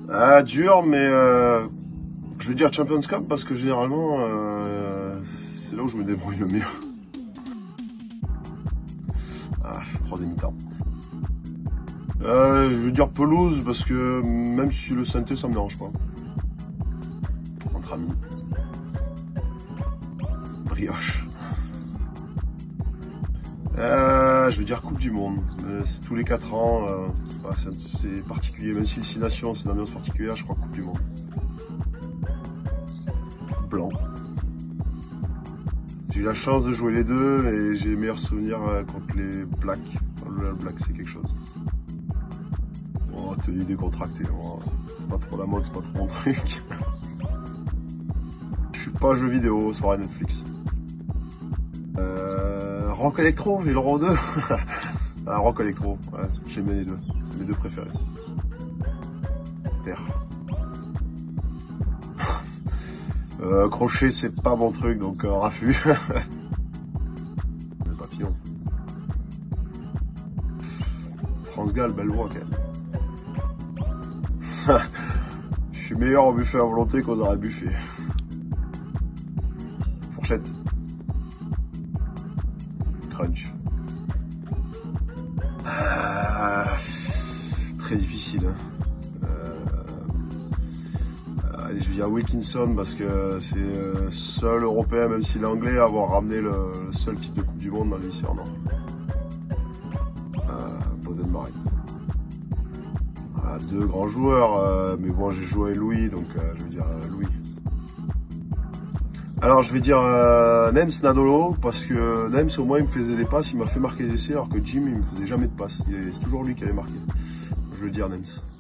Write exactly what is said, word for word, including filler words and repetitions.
Ah, dur, mais euh, je veux dire Champions Cup parce que généralement, euh, c'est là où je me débrouille le mieux. Ah, troisième mi-temps. Euh, je veux dire pelouse parce que même si le synthé, ça me dérange pas. Entre amis. Brioche. Euh, je veux dire Coupe du Monde. Euh, c'est tous les quatre ans. Euh, c'est particulier. Même si le Six Nations, c'est une ambiance particulière, je crois Coupe du Monde. Blanc. J'ai eu la chance de jouer les deux et j'ai les meilleurs souvenirs contre les Blacks. Le Black, c'est quelque chose. Oh, tenue décontractée. Oh, c'est pas trop la mode, c'est pas trop mon truc. Je suis pas jeu vidéo, soirée Netflix. Euh, rock électro, j'ai le rang deux. Ah, rock électro, ouais, j'aime bien les deux. C'est mes deux préférés. Terre. Euh, crochet, c'est pas mon truc, donc euh, raffut. Le papillon. France Gall, belle voix quand même. Je suis meilleur au buffet à volonté qu'aux arrêts buffet. Fourchette. Crunch. Ah, très difficile. Hein. Allez, je vais dire Wilkinson parce que c'est le seul européen, même s'il est anglais, à avoir ramené le, le seul titre de Coupe du Monde dans l'hémisphère nord. Euh, Bodenmarek. Ah, deux grands joueurs, euh, mais bon, j'ai joué avec Louis, donc euh, je vais dire euh, Louis. Alors, je vais dire euh, Nems Nadolo, parce que Nems, au moins, il me faisait des passes, il m'a fait marquer des essais, alors que Jim, il me faisait jamais de passes. C'est toujours lui qui allait marquer. Je vais dire Nems.